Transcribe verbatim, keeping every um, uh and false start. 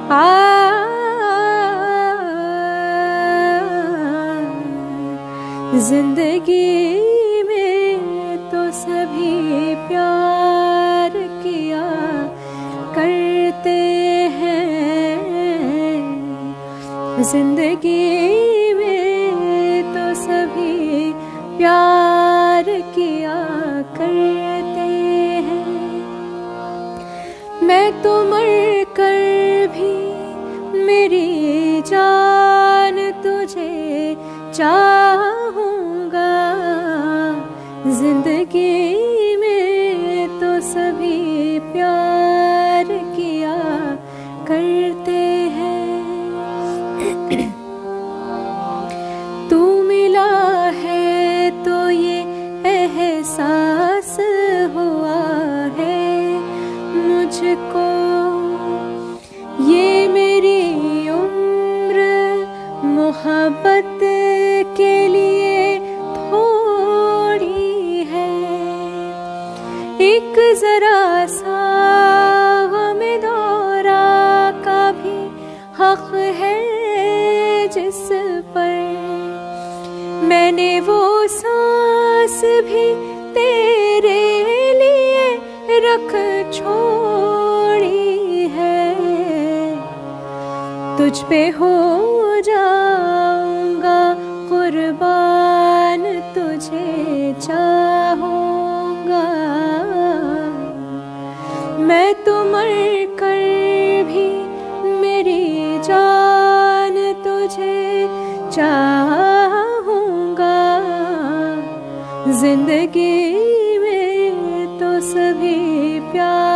आ जिंदगी में तो सभी प्यार किया करते हैं, जिंदगी में तो सभी प्यार किया करते हैं। मैं तो मर कर भी मेरी जान तुझे चाहूँगा, जिंदगी में तो सभी प्यार किया करते हैं। तू मिला है तो ये एहसास हुआ है मुझको, ये मेरी उम्र मोहब्बत के लिए थोड़ी है। एक जरा सा हमें दौरा का भी हक है जिस पर मैंने वो सांस भी तेरे लिए रख छोड़ी है। तुझ पे हो जाऊंगा कुर्बान, तुझे चाहूंगा। मैं तो मर कर भी मेरी जान तुझे चाहूंगा, जिंदगी में तो सभी प्यार